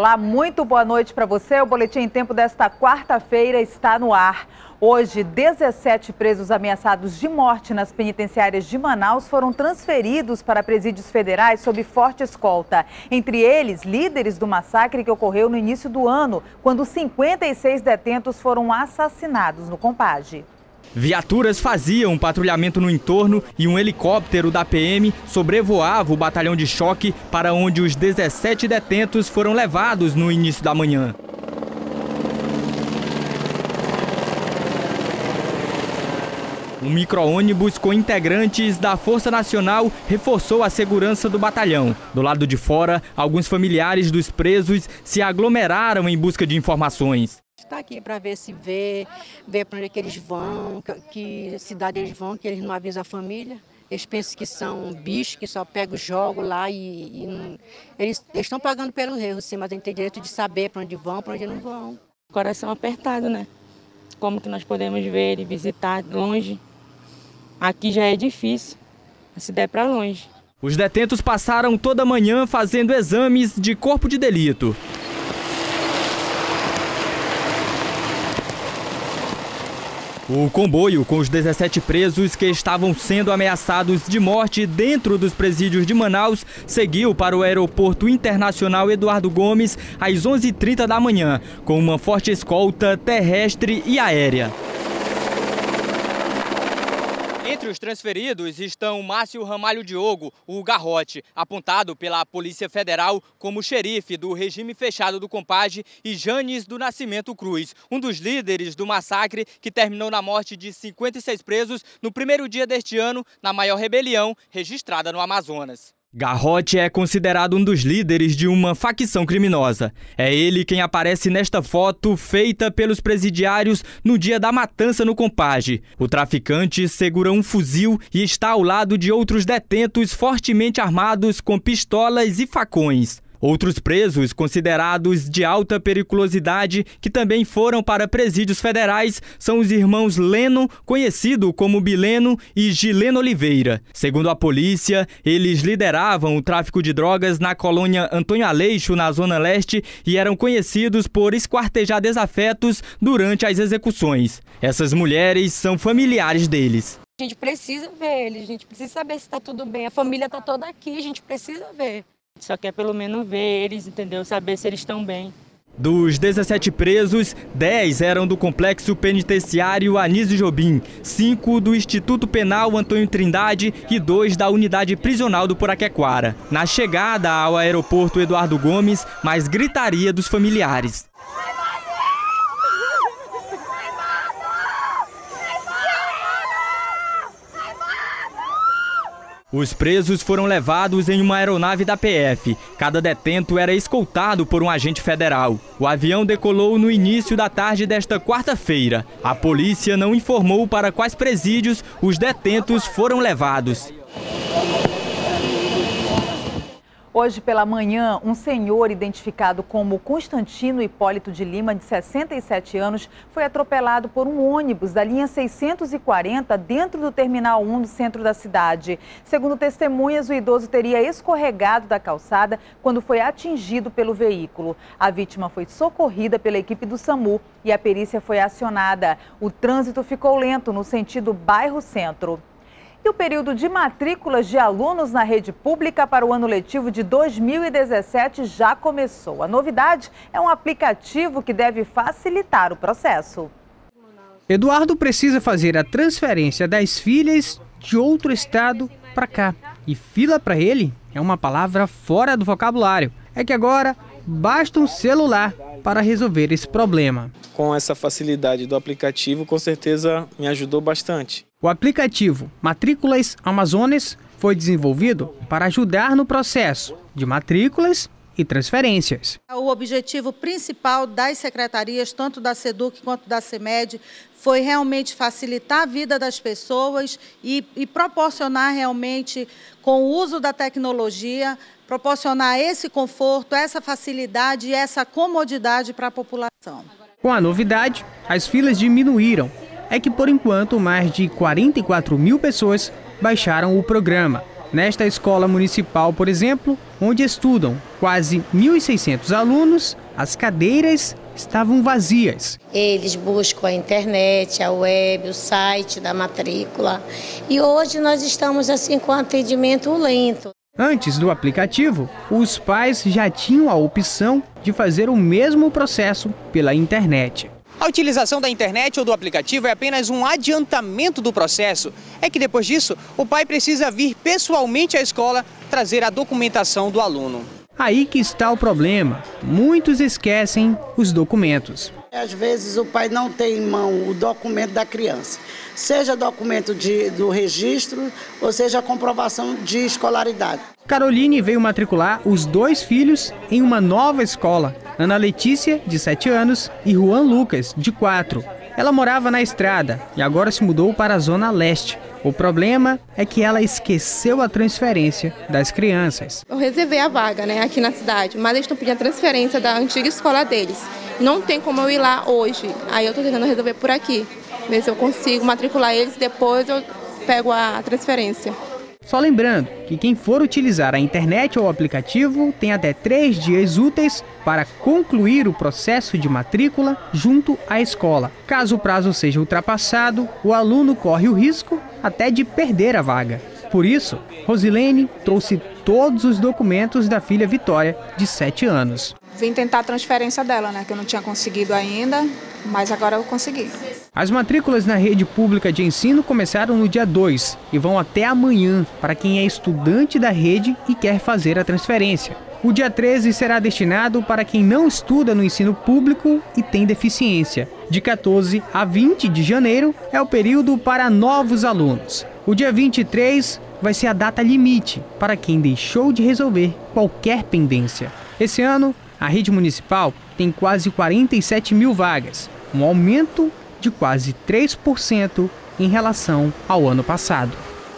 Olá, muito boa noite para você. O Boletim em Tempo desta quarta-feira está no ar. Hoje, 17 presos ameaçados de morte nas penitenciárias de Manaus foram transferidos para presídios federais sob forte escolta. Entre eles, líderes do massacre que ocorreu no início do ano, quando 56 detentos foram assassinados no Compage. Viaturas faziam um patrulhamento no entorno e um helicóptero da PM sobrevoava o batalhão de choque para onde os 17 detentos foram levados no início da manhã. Um micro-ônibus com integrantes da Força Nacional reforçou a segurança do batalhão. Do lado de fora, alguns familiares dos presos se aglomeraram em busca de informações. Está aqui para ver se ver para onde é que eles vão, que cidade eles vão, que eles não avisam a família. Eles pensam que são bichos, que só pegam, jogam lá e eles estão pagando pelo erro, sim, mas a gente tem direito de saber para onde vão, para onde não vão. Coração apertado, né? Como que nós podemos ver e visitar longe? Aqui já é difícil, se der para longe. Os detentos passaram toda a manhã fazendo exames de corpo de delito. O comboio com os 17 presos que estavam sendo ameaçados de morte dentro dos presídios de Manaus seguiu para o Aeroporto Internacional Eduardo Gomes às 11h30 da manhã, com uma forte escolta terrestre e aérea. Entre os transferidos estão Márcio Ramalho Diogo, o Garrote, apontado pela Polícia Federal como xerife do regime fechado do Compage, e Janes do Nascimento Cruz, um dos líderes do massacre que terminou na morte de 56 presos no primeiro dia deste ano, na maior rebelião registrada no Amazonas. Garrote é considerado um dos líderes de uma facção criminosa. É ele quem aparece nesta foto feita pelos presidiários no dia da matança no Compage. O traficante segura um fuzil e está ao lado de outros detentos fortemente armados com pistolas e facões. Outros presos considerados de alta periculosidade que também foram para presídios federais são os irmãos Leno, conhecido como Bileno, e Gileno Oliveira. Segundo a polícia, eles lideravam o tráfico de drogas na colônia Antônio Aleixo, na Zona Leste, e eram conhecidos por esquartejar desafetos durante as execuções. Essas mulheres são familiares deles. A gente precisa ver eles, a gente precisa saber se está tudo bem. A família está toda aqui, a gente precisa ver. Só quer pelo menos ver eles, entendeu? Saber se eles estão bem. Dos 17 presos, 10 eram do Complexo Penitenciário Anísio Jobim, 5 do Instituto Penal Antônio Trindade e 2 da Unidade Prisional do Poraquequara. Na chegada ao Aeroporto Eduardo Gomes, mais gritaria dos familiares. Os presos foram levados em uma aeronave da PF. Cada detento era escoltado por um agente federal. O avião decolou no início da tarde desta quarta-feira. A polícia não informou para quais presídios os detentos foram levados. Hoje pela manhã, um senhor identificado como Constantino Hipólito de Lima, de 67 anos, foi atropelado por um ônibus da linha 640 dentro do Terminal 1 do centro da cidade. Segundo testemunhas, o idoso teria escorregado da calçada quando foi atingido pelo veículo. A vítima foi socorrida pela equipe do SAMU e a perícia foi acionada. O trânsito ficou lento no sentido bairro-centro. E o período de matrículas de alunos na rede pública para o ano letivo de 2017 já começou. A novidade é um aplicativo que deve facilitar o processo. Eduardo precisa fazer a transferência das filhas de outro estado para cá. E fila para ele é uma palavra fora do vocabulário. É que agora basta um celular para resolver esse problema. Com essa facilidade do aplicativo, com certeza me ajudou bastante. O aplicativo Matrículas Amazonas foi desenvolvido para ajudar no processo de matrículas e transferências. O objetivo principal das secretarias, tanto da SEDUC quanto da CEMED, foi realmente facilitar a vida das pessoas e proporcionar realmente, com o uso da tecnologia, proporcionar esse conforto, essa facilidade e essa comodidade para a população. Com a novidade, as filas diminuíram. É que, por enquanto, mais de 44 mil pessoas baixaram o programa. Nesta escola municipal, por exemplo, onde estudam quase 1.600 alunos, as cadeiras estavam vazias. Eles buscam a internet, a web, o site da matrícula. E hoje nós estamos assim com atendimento lento. Antes do aplicativo, os pais já tinham a opção de fazer o mesmo processo pela internet. A utilização da internet ou do aplicativo é apenas um adiantamento do processo. É que depois disso, o pai precisa vir pessoalmente à escola trazer a documentação do aluno. Aí que está o problema. Muitos esquecem os documentos. Às vezes o pai não tem em mão o documento da criança, seja documento do registro ou seja a comprovação de escolaridade. Caroline veio matricular os 2 filhos em uma nova escola. Ana Letícia, de 7 anos, e Juan Lucas, de 4. Ela morava na Estrada e agora se mudou para a Zona Leste. O problema é que ela esqueceu a transferência das crianças. Eu reservei a vaga, aqui na cidade, mas eles estão pedindo a transferência da antiga escola deles. Não tem como eu ir lá hoje, aí eu estou tentando resolver por aqui. Ver se eu consigo matricular eles, depois eu pego a transferência. Só lembrando que quem for utilizar a internet ou o aplicativo tem até 3 dias úteis para concluir o processo de matrícula junto à escola. Caso o prazo seja ultrapassado, o aluno corre o risco até de perder a vaga. Por isso, Rosilene trouxe todos os documentos da filha Vitória, de 7 anos. Vim tentar a transferência dela, que eu não tinha conseguido ainda, mas agora eu consegui. As matrículas na rede pública de ensino começaram no dia 2 e vão até amanhã para quem é estudante da rede e quer fazer a transferência. O dia 13 será destinado para quem não estuda no ensino público e tem deficiência. De 14 a 20 de janeiro é o período para novos alunos. O dia 23 vai ser a data limite para quem deixou de resolver qualquer pendência. Esse ano, a rede municipal tem quase 47 mil vagas, um aumento de quase 3% em relação ao ano passado.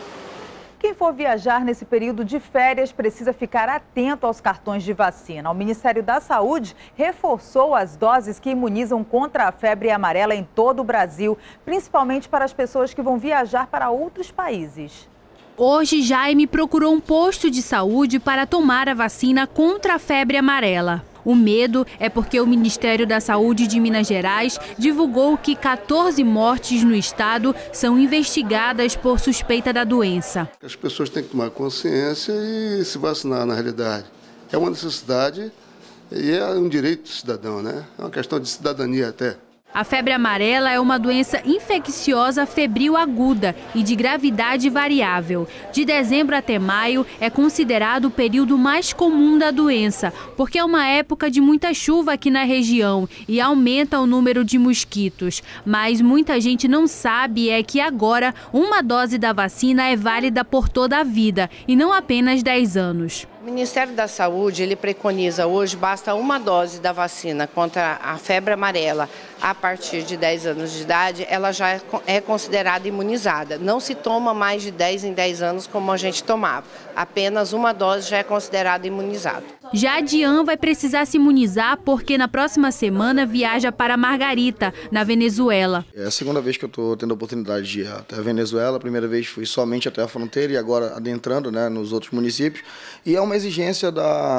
Quem for viajar nesse período de férias precisa ficar atento aos cartões de vacina. O Ministério da Saúde reforçou as doses que imunizam contra a febre amarela em todo o Brasil, principalmente para as pessoas que vão viajar para outros países. Hoje, Jaime procurou um posto de saúde para tomar a vacina contra a febre amarela. O medo é porque o Ministério da Saúde de Minas Gerais divulgou que 14 mortes no estado são investigadas por suspeita da doença. As pessoas têm que tomar consciência e se vacinar, na realidade. É uma necessidade e é um direito do cidadão, É uma questão de cidadania até. A febre amarela é uma doença infecciosa febril aguda e de gravidade variável. De dezembro até maio é considerado o período mais comum da doença, porque é uma época de muita chuva aqui na região e aumenta o número de mosquitos. Mas muita gente não sabe é que agora uma dose da vacina é válida por toda a vida e não apenas 10 anos. O Ministério da Saúde, ele preconiza hoje, basta uma dose da vacina contra a febre amarela a partir de 10 anos de idade, ela já é considerada imunizada. Não se toma mais de 10 em 10 anos como a gente tomava. Apenas uma dose já é considerada imunizado. Já Dian vai precisar se imunizar porque na próxima semana viaja para Margarita, na Venezuela. É a segunda vez que eu estou tendo a oportunidade de ir até a Venezuela. A primeira vez fui somente até a fronteira e agora adentrando nos outros municípios. E é uma exigência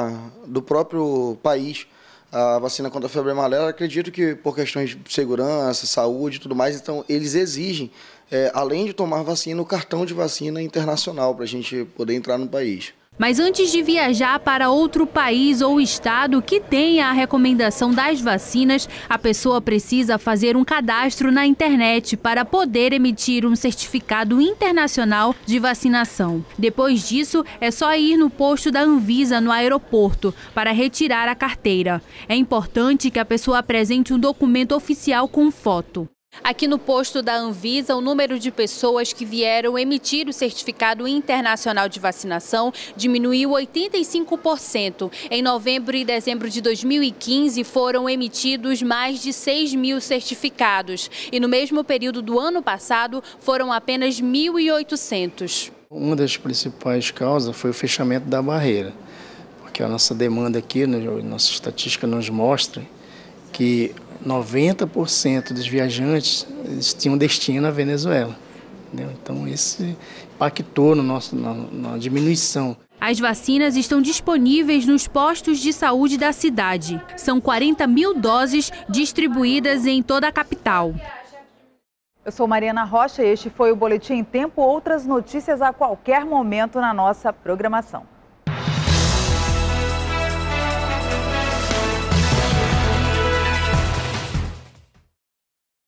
do próprio país. A vacina contra a febre amarela, acredito que por questões de segurança, saúde e tudo mais, então eles exigem, além de tomar vacina, o cartão de vacina internacional para a gente poder entrar no país. Mas antes de viajar para outro país ou estado que tenha a recomendação das vacinas, a pessoa precisa fazer um cadastro na internet para poder emitir um certificado internacional de vacinação. Depois disso, é só ir no posto da Anvisa no aeroporto para retirar a carteira. É importante que a pessoa apresente um documento oficial com foto. Aqui no posto da Anvisa, o número de pessoas que vieram emitir o certificado internacional de vacinação diminuiu 85%. Em novembro e dezembro de 2015, foram emitidos mais de 6 mil certificados. E no mesmo período do ano passado, foram apenas 1.800. Uma das principais causas foi o fechamento da barreira. Porque a nossa demanda aqui, nossa estatística nos mostra que 90% dos viajantes tinham destino à Venezuela. entendeu? Então isso impactou na diminuição. As vacinas estão disponíveis nos postos de saúde da cidade. São 40 mil doses distribuídas em toda a capital. Eu sou Mariana Rocha e este foi o Boletim em Tempo. Outras notícias a qualquer momento na nossa programação.